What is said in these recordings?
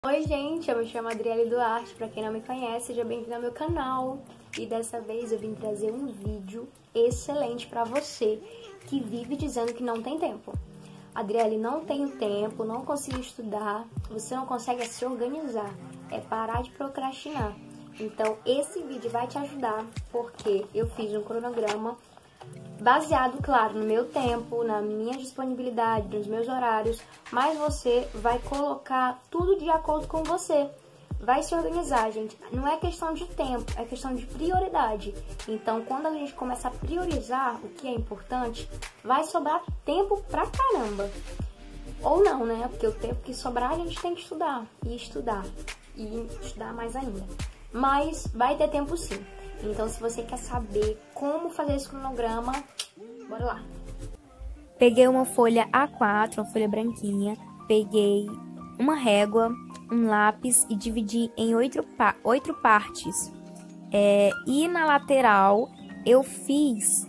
Oi gente, eu me chamo Adriele Duarte, pra quem não me conhece, seja bem-vindo ao meu canal. E dessa vez eu vim trazer um vídeo excelente pra você que vive dizendo que não tem tempo. Adriele, não tenho tempo, não consigo estudar, você não consegue se organizar, é parar de procrastinar. Então esse vídeo vai te ajudar, porque eu fiz um cronograma baseado, claro, no meu tempo, na minha disponibilidade, nos meus horários, mas você vai colocar tudo de acordo com você. Vai se organizar, gente. Não é questão de tempo, é questão de prioridade. Então, quando a gente começa a priorizar o que é importante, vai sobrar tempo pra caramba. Ou não, né? Porque o tempo que sobrar, a gente tem que estudar, e estudar mais ainda. Mas vai ter tempo sim. Então, se você quer saber como fazer esse cronograma, bora lá. Peguei uma folha A4, uma folha branquinha, peguei uma régua, um lápis e dividi em 8 partes. E na lateral eu fiz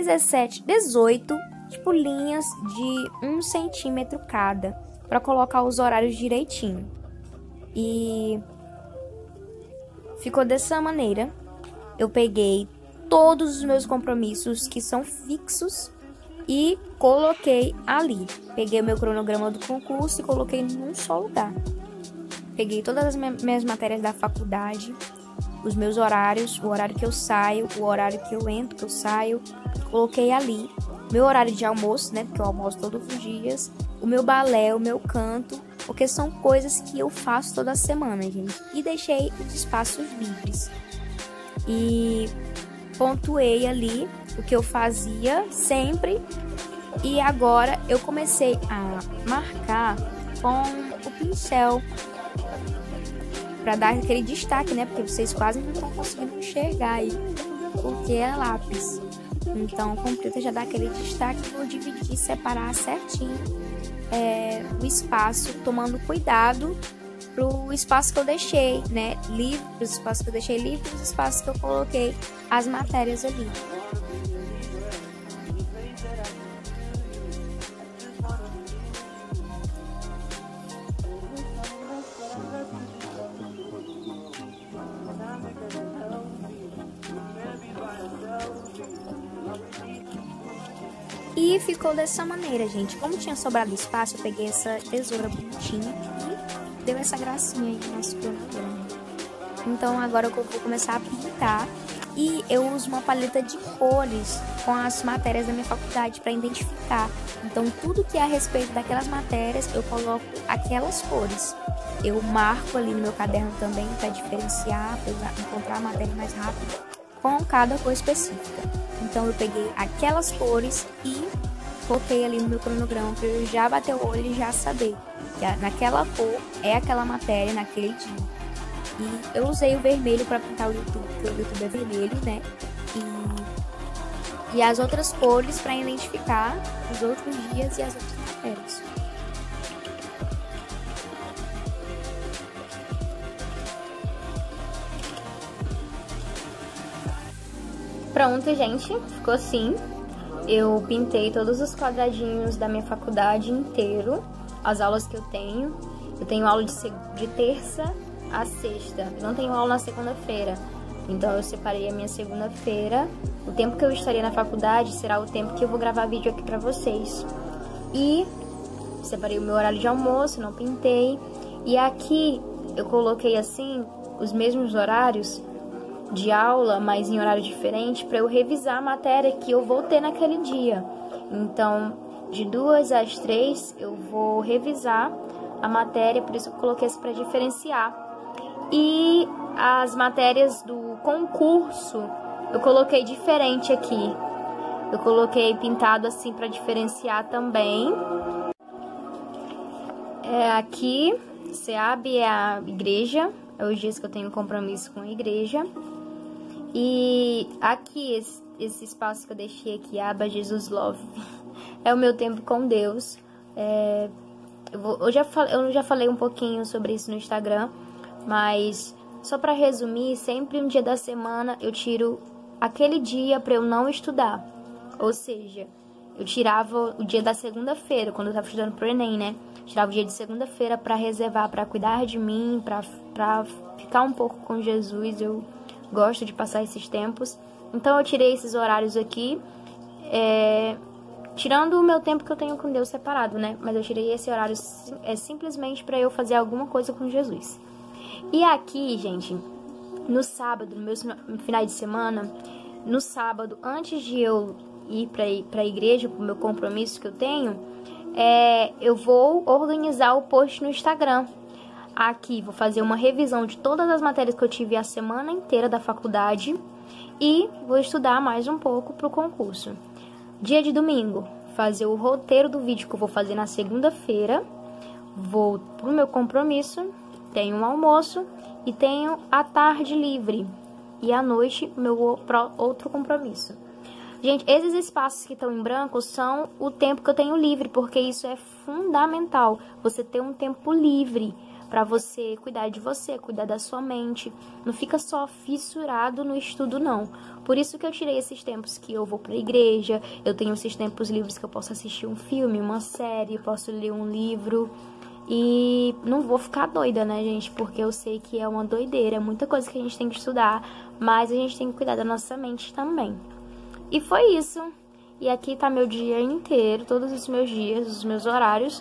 18 tipo linhas de 1 centímetro cada, para colocar os horários direitinho. E ficou dessa maneira. Eu peguei todos os meus compromissos que são fixos e coloquei ali. Peguei o meu cronograma do concurso e coloquei num só lugar. Peguei todas as minhas matérias da faculdade, os meus horários, o horário que eu saio, o horário que eu entro, que eu saio, coloquei ali. Meu horário de almoço, né, porque eu almoço todos os dias, o meu balé, o meu canto, porque são coisas que eu faço toda semana, gente. E deixei os espaços livres. E pontuei ali o que eu fazia sempre. E agora eu comecei a marcar com o pincel para dar aquele destaque, né? Porque vocês quase não estão conseguindo enxergar aí, porque é lápis. Então, com o preto já dá aquele destaque. Vou dividir, separar certinho o espaço, tomando cuidado pro espaço que eu deixei, né, livre, os espaços que eu deixei livre, os espaços que eu coloquei as matérias ali. E ficou dessa maneira, gente. Como tinha sobrado espaço, eu peguei essa tesoura bonitinha e deu essa gracinha aí no nosso cronograma. Então agora eu vou começar a pintar e eu uso uma paleta de cores com as matérias da minha faculdade para identificar. Então tudo que é a respeito daquelas matérias eu coloco aquelas cores. Eu marco ali no meu caderno também para diferenciar, para encontrar a matéria mais rápido com cada cor específica. Então eu peguei aquelas cores e coloquei ali no meu cronograma para eu já bater o olho e já saber que naquela cor é aquela matéria naquele dia. E eu usei o vermelho para pintar o YouTube, porque o YouTube é vermelho, né? E as outras cores para identificar os outros dias e as outras matérias. Pronto, gente, ficou assim. Eu pintei todos os quadradinhos da minha faculdade inteiro, as aulas que eu tenho. Eu tenho aula de terça a sexta, eu não tenho aula na segunda-feira. Então eu separei a minha segunda-feira. O tempo que eu estaria na faculdade será o tempo que eu vou gravar vídeo aqui pra vocês. E separei o meu horário de almoço, não pintei. E aqui eu coloquei assim os mesmos horários de aula, mas em horário diferente, para eu revisar a matéria que eu vou ter naquele dia. Então, de 2 às 3 eu vou revisar a matéria, por isso eu coloquei isso para diferenciar. E as matérias do concurso eu coloquei diferente aqui. Eu coloquei pintado assim para diferenciar também. Aqui, SEAB é a igreja, é os dias que eu tenho compromisso com a igreja. E aqui, esse espaço que eu deixei aqui, aba Jesus Love, é o meu tempo com Deus. Eu já falei um pouquinho sobre isso no Instagram, mas só para resumir, sempre um dia da semana eu tiro aquele dia para eu não estudar. Ou seja, eu tirava o dia da segunda-feira, quando eu estava estudando pro Enem, né? tirava o dia de segunda-feira para reservar, para cuidar de mim, para ficar um pouco com Jesus. Eu gosto de passar esses tempos. Então eu tirei esses horários aqui, tirando o meu tempo que eu tenho com Deus separado, né? Mas eu tirei esse horário simplesmente para eu fazer alguma coisa com Jesus. E aqui, gente, no sábado, no meu final de semana, no sábado, antes de eu ir para a igreja, pro meu compromisso que eu tenho, eu vou organizar o post no Instagram. Aqui vou fazer uma revisão de todas as matérias que eu tive a semana inteira da faculdade e vou estudar mais um pouco pro concurso. Dia de domingo, fazer o roteiro do vídeo que eu vou fazer na segunda-feira. Vou pro meu compromisso, tenho um almoço e tenho a tarde livre. E à noite, meu outro compromisso. Gente, esses espaços que estão em branco são o tempo que eu tenho livre, porque isso é fundamental. Você ter um tempo livre para você cuidar de você, cuidar da sua mente. Não fica só fissurado no estudo, não. Por isso que eu tirei esses tempos que eu vou pra igreja, eu tenho esses tempos livres que eu posso assistir um filme, uma série, posso ler um livro. E não vou ficar doida, né, gente? Porque eu sei que é uma doideira, é muita coisa que a gente tem que estudar, mas a gente tem que cuidar da nossa mente também. E foi isso. E aqui tá meu dia inteiro, todos os meus dias, os meus horários.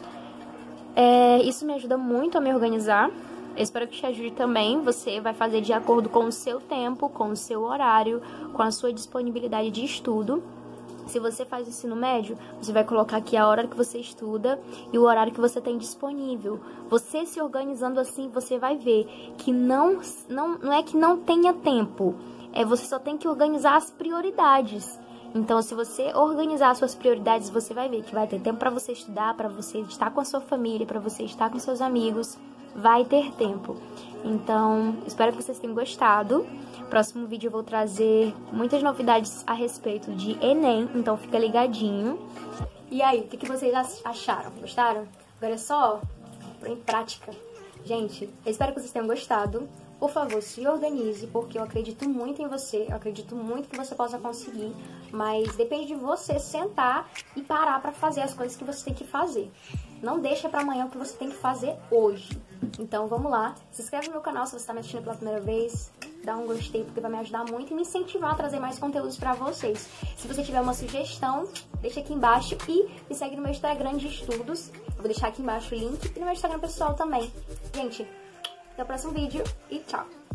Isso me ajuda muito a me organizar. Eu espero que te ajude também. Você vai fazer de acordo com o seu tempo, com o seu horário, com a sua disponibilidade de estudo. Se você faz ensino médio, você vai colocar aqui a hora que você estuda e o horário que você tem disponível. Você se organizando assim, você vai ver que não é que não tenha tempo. Você só tem que organizar as prioridades. Então, se você organizar as suas prioridades, você vai ver que vai ter tempo para você estudar, para você estar com a sua família, para você estar com seus amigos. Vai ter tempo. Então, espero que vocês tenham gostado. Próximo vídeo eu vou trazer muitas novidades a respeito de Enem, então fica ligadinho. E aí, o que vocês acharam? Gostaram? Agora é só pôr em prática. Gente, eu espero que vocês tenham gostado. Por favor, se organize, porque eu acredito muito em você, eu acredito muito que você possa conseguir, mas depende de você sentar e parar pra fazer as coisas que você tem que fazer. Não deixa pra amanhã o que você tem que fazer hoje. Então vamos lá, se inscreve no meu canal se você tá me assistindo pela primeira vez, dá um gostei porque vai me ajudar muito e me incentivar a trazer mais conteúdos pra vocês. Se você tiver uma sugestão, deixa aqui embaixo e me segue no meu Instagram de estudos, eu vou deixar aqui embaixo o link e no meu Instagram pessoal também. Gente, até o próximo vídeo e tchau!